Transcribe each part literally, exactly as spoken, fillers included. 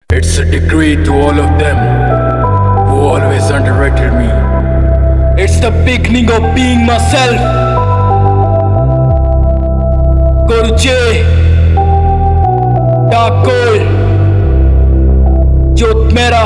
It's a degree to all of them who always underrated me. It's the beginning of being myself. Gurje, Dakol, Jot Mera,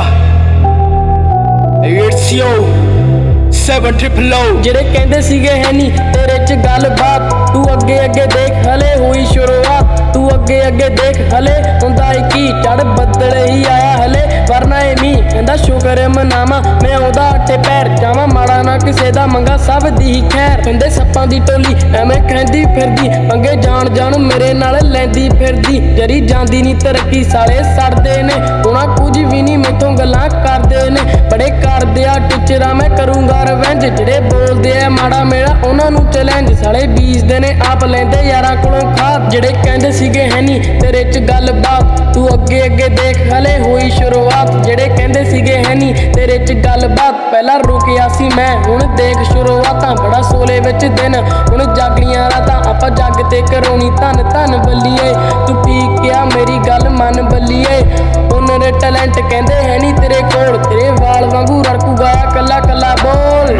it's you. Seven triple O ਜਿਹੜੇ ਕਹਿੰਦੇ ਸੀਗੇ ਹੈ ਨਹੀਂ ਤੇਰੇ ਚ ਗੱਲਬਾਤ, ਤੂੰ ਅੱਗੇ ਅੱਗੇ ਦੇਖ ਹਲੇ ਹੋਈ ਸ਼ੁਰੂਆਤ, ਤੂੰ ਅੱਗੇ ਅੱਗੇ ਦੇਖ ਹਲੇ ਹੁੰਦਾ ਈ ਕੀ, ਚੜ ਬੱਦਲ ਹੀ ਆਇਆ ਹਲੇ ਵਰਨਾ ਏ ਮੀਂਹ, ਕਹਿੰਦਾ ਸ਼ੁਕਰ ਮਨਾਵਾਂ ਮੈਂ ਉਹਦਾ ਅੱਠੇ ਪੈਰ ਜਾਵਾਂ, ਮਾੜਾ ਨਾ ਕਿਸੇ ਦਾ ਮੰਗਾ ਸਭ ਦੀ ਹੀ ਖੈਰ, ਕਹਿੰਦੇ ਸੱਪਾਂ ਦੀ ਟੋਲੀ ਐਵੇਂ ਕਹਿੰਦੀ ਫਿਰਦੀ, ਪੰਗੇ ਜਾਣ ਜਾਣ ਮੇਰੇ ਨਾਲ ਲੈਂਦੀ ਫਿਰਦੀ, ਜਰੀ ਜਾਂਦੀ ਨਹੀਂ ਤਰੱਕੀ ਸਾਲੇ ਸੜਦੇ ਨੇ, ਉਹਨਾਂ ਕੁਝ ਵੀ ਨਹੀਂ ਮੈਥੋਂ ਗੱਲਾਂ ਕਰਦੇ ਨੇ, ਬੜੇ ਕਰਦੇ ਆ ਟੀਚਰਾਂ ਮੈਂ ਕਰੂੰਗਾ ਰਵੈਂਜ, ਜਿਹੜੇ ਬੋਲਦੇ ਆ ਮਾੜਾ ਮੇਰਾ ਉਹਨਾਂ ਨੂੰ ਚੈਲੰਜ, ਸਾਲੇ ਬੀਜਦੇ ਨੇ ਆਪ ਲੈਂਦੇ ਯਾਰਾਂ ਕੋਲੋਂ ਖਾਦ, ਜਿਹੜੇ ਕਹਿੰਦੇ ਸੀਗੇ ਹੈ ਨਹੀਂ ਤੇਰੇ ਚ ਗੱਲਬਾਤ, ਤੂੰ ਅੱਗੇ ਅੱਗੇ ਦੇਖ ਹਲੇ ਹੋਈ ਸ਼ੁਰੂਆਤ, ਜਿਹੜੇ ਕਹਿੰਦੇ ਸੀਗੇ ਹੈ ਨਹੀਂ ਤੇਰੇ ਚ ਗੱਲਬਾਤ, ਪਹਿਲਾਂ ਰੁਕਿਆ ਸੀ ਮੈਂ ਹੁਣ ਦੇਖ ਸ਼ੁਰੂਆਤਾਂ, ਬੜਾ ਸੋਲੇ ਵਿੱਚ ਦਿਨ ਹੁਣ ਜਾਗਣੀਆਂ ਰਾਤਾਂ, ਆਪਾਂ ਜੱਗ ਤੇ ਕਰਾਉਣੀ ਧੰਨ ਧੰਨ ਬੱਲੀਏ, ਤੂੰ ਠੀਕ ਕਿਹਾ ਮੇਰੀ ਗੱਲ ਮੰਨ ਬੱਲੀਏ, ਉਹਨਾਂ ਦੇ ਟੈਲੈਂਟ ਕਹਿੰਦੇ ਹੈ ਨਹੀਂ ਤੇਰੇ ਕੋਲ, ਤੇਰੇ ਵਾਲ ਵਾਂਗੂ ਰੜਕੂ ਗਾਇਆ ਕੱਲਾ ਕੱਲਾ ਬੋਲ।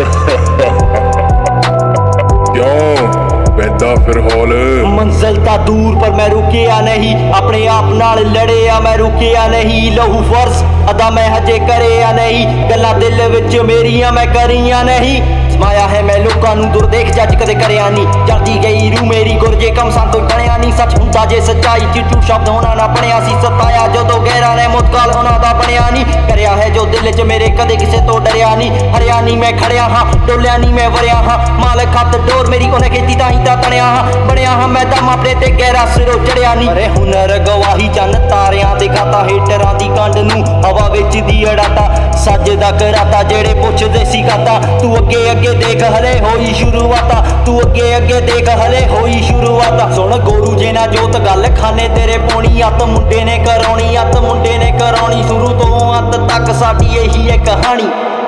ਪੈਦਾ ਫਿਰ ਹੌਲ ਮੰਜ਼ਿਲ ਤਾਂ ਦੂਰ ਪਰ ਮੈਂ ਰੁਕਿਆ ਨਹੀਂ, ਆਪਣੇ ਆਪ ਨਾਲ ਲੜਿਆ ਮੈਂ ਰੁਕਿਆ ਨਹੀਂ, ਲਹੂ ਫਰਜ਼ ਅਦਾ ਮੈਂ ਹਜੇ ਕਰਿਆ ਨਹੀਂ, ਗੱਲਾਂ ਦਿਲ ਵਿੱਚ ਮੇਰੀਆਂ ਮੈਂ ਕਰੀਆਂ ਨਹੀਂ, ਸਮਾਇਆ ਹੈ ਮੈਂ ਲੋਕਾਂ ਨੂੰ ਦੁਰ ਦੇਖ ਜੱਜ ਕਦੇ ਕਰਿਆ ਨਹੀਂ, ਜਲਦੀ ਗਈ ਰੂ ਮੇਰੀ ਗੁਰਜੇ ਕੰਮ ਸੰਤੋਂ ਬਣਿਆ ਨਹੀਂ, ਸੱਚ ਹੁੰਦਾ ਜੇ ਸੱਚਾਈ ਚਿੱਟੂ ਸ਼ਬਦ ਹੋਣਾ ਨਾ ਬਣਿਆ ਸੀ, ਸਤਾਇਆ ਜਦੋਂ ਗਹਿਰਾ ਨੇ ਮੁਤਕਾਲ ਉਹਨਾਂ ਦਾ ਬਣਿਆ ਨਹੀਂ, ਕਰਿਆ ਹੈ ਜੋ ਦਿਲ 'ਚ ਮੇਰੇ ਕਦੇ ਕਿਸੇ ਤੋਂ ਡਰਿਆ ਨਹੀਂ, ਹਰਿਆ ਨਹੀਂ ਮੈਂ ਖੜਿਆ ਹਾਂ ਡੋਲਿਆ ਨਹੀਂ ਮੈਂ ਵਰਿਆ ਹਾਂ, ਮਾਲਕ ਹੱਥ ਡੋਰ ਮੇਰੀ ਉਹਨੇ ਕੀਤੀ ਤਾਂ ਹੀ ਤਾਂ ਤਣਿਆ ਹਾਂ, ਬਣਿਆ ਹਾਂ ਮੈਂ ਦਮ ਆਪਣੇ ਤੇ ਗਹਿਰਾ ਸਿਰੋਂ ਚੜਿਆ ਨਹੀਂ, ਅਰੇ ਹੁਨਰ ਗਵਾਹੀ ਚੰਨ ਤਾਰਿਆਂ ਦੇ ਖਾਤਾ, ਹੇਟਰਾਂ ਦੀ ਕੰਡ ਨੂੰ ਹਵਾ ਵਿੱਚ ਦੀ ਅੜਾਤਾ, ਸੱਜਦਾ ਕਰਾਤਾ ਜਿਹੜੇ ਪੁੱਛਦੇ ਸੀ ਕਾਤਾ, ਤੂੰ ਅੱਗੇ ਅੱਗੇ ਦੇਖ ਹਲੇ ਹੋਈ ਸ਼ੁਰੂਆਤਾਂ, ਤੂੰ ਅੱਗੇ ਅੱਗੇ ਦੇਖ ਹਲੇ ਹੋਈ ਸ਼ੁਰੂਆਤਾਂ, ਸੁਣ ਗੋਰੂ ਜੇ ਨਾ ਜੋਤ ਗੱਲ ਖਾਨੇ ਤੇਰੇ ਪੌਣੀ, ਅੱਤ ਮੁੰਡੇ ਨੇ ਕਰਾਉਣੀ ਅੱਤ ਮੁੰਡੇ ਨੇ ਕਰਾਉਣੀ, ਸ਼ੁਰੂ ਤੋਂ ਅੰਤ ਤੱਕ ਸਾਡੀ ਇਹੀ ਹੈ ਕਹਾਣੀ।